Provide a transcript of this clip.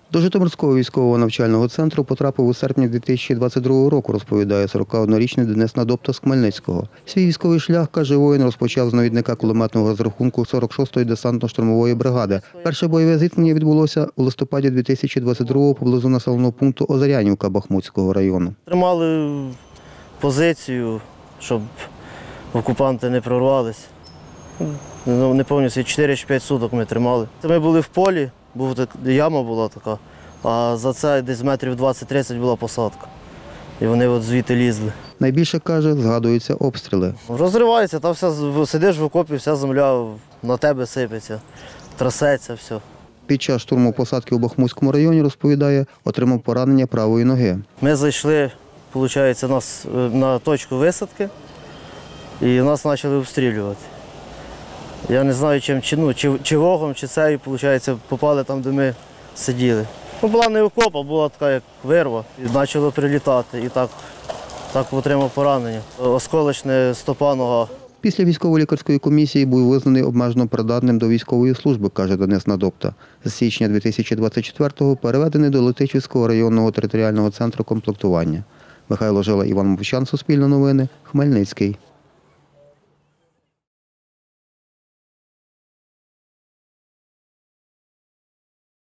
До Житомирського військового навчального центру потрапив у серпні 2022 року, розповідає 41-річний Денис Надопта з Хмельницького. Свій військовий шлях, каже воїн, розпочав з навідника кулеметного розрахунку 46-ї десантно-штурмової бригади. Перше бойове зіткнення відбулося у листопаді 2022-го поблизу населеного пункту Озарянівка Бахмутського району. Тримали позицію, щоб окупанти не прорвались. Не пам'ятаю, 4 чи 5 суток ми тримали. Ми були в полі, яма була така, а за це десь метрів 20-30 була посадка. І вони от звідти лізли. Найбільше, каже, згадуються обстріли. Розривається, та сидиш в окопі, вся земля на тебе сипеться, трясеться все. Під час штурму посадки у Бахмутському районі, розповідає, отримав поранення правої ноги. Ми зайшли, виходить, на точку висадки і нас почали обстрілювати. Я не знаю, чи вогом, чи це, і, виходить, попали там, де ми сиділи. Була не окоп, а була така, як вирва, і почало прилітати, і так отримав поранення. Осколочне стопа нога. Після військово-лікарської комісії був визнаний обмежено придатним до військової служби, каже Денис Надопта. З січня 2024-го переведений до Летичівського районного територіального центру комплектування. Михайло Жила, Іван Мовчан, Суспільне новини, Хмельницький.